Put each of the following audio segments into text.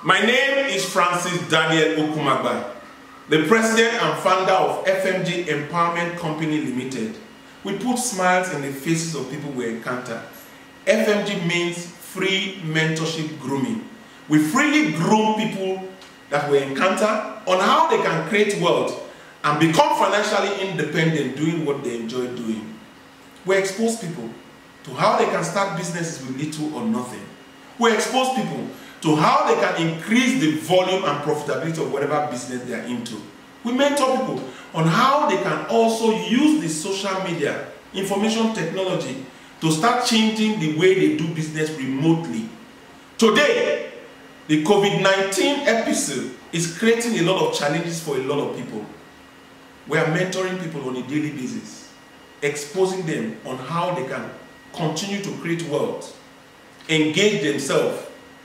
My name is Francis Daniel Okumagba, the president and founder of FMG Empowerment Company Limited. We put smiles in the faces of people we encounter. FMG means free mentorship grooming. We freely groom people that we encounter on how they can create wealth and become financially independent doing what they enjoy doing. We expose people to how they can start businesses with little or nothing. We expose people to how they can increase the volume and profitability of whatever business they are into. We mentor people on how they can also use the social media, information technology to start changing the way they do business remotely. Today, the COVID-19 episode is creating a lot of challenges for a lot of people. We are mentoring people on a daily basis, exposing them on how they can continue to create wealth, engage themselves,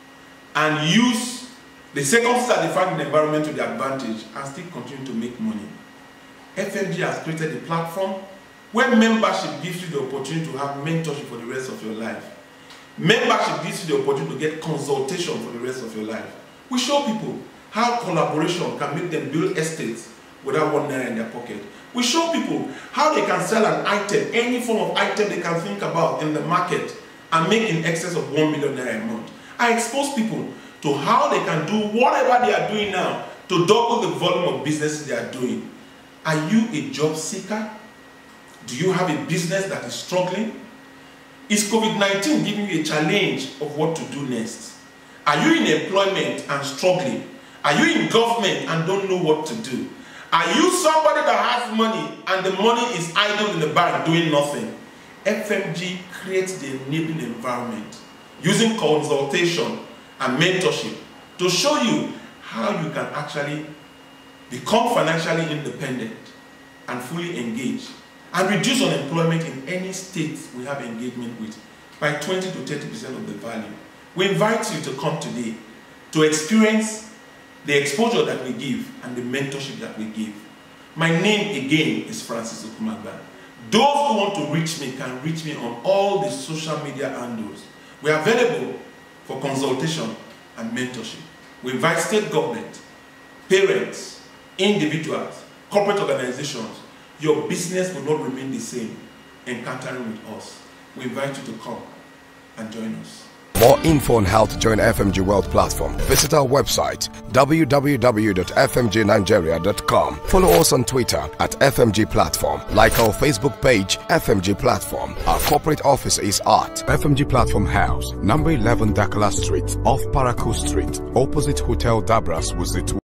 and use the circumstances that they find in the environment to their advantage and still continue to make money. FMG has created a platform where membership gives you the opportunity to have mentorship for the rest of your life. Membership gives you the opportunity to get consultation for the rest of your life. We show people how collaboration can make them build estates without one naira in their pocket. We show people how they can sell an item, any form of item they can think about in the market, and make in excess of 1 million naira a month. I expose people to how they can do whatever they are doing now to double the volume of businesses they are doing. Are you a job seeker? Do you have a business that is struggling? Is COVID-19 giving you a challenge of what to do next? Are you in employment and struggling? Are you in government and don't know what to do? Are you somebody that has money and the money is idle in the bank doing nothing? FMG creates the enabling environment using consultation and mentorship to show you how you can actually become financially independent and fully engaged and reduce unemployment in any state we have engagement with by 20 to 30% of the value. We invite you to come today to experience the exposure that we give and the mentorship that we give. My name again is Francis Okumagba. Those who want to reach me can reach me on all the social media handles. We are available for consultation and mentorship. We invite state government, parents, individuals, corporate organizations. Your business will not remain the same encountering with us. We invite you to come and join us. For more info on how to join FMG Wealth Platform, visit our website www.fmgnigeria.com. Follow us on Twitter at FMG Platform. Like our Facebook page, FMG Platform. Our corporate office is at FMG Platform House, number 11 Dakala Street, off Parakou Street, opposite Hotel Dabras, Wuzit.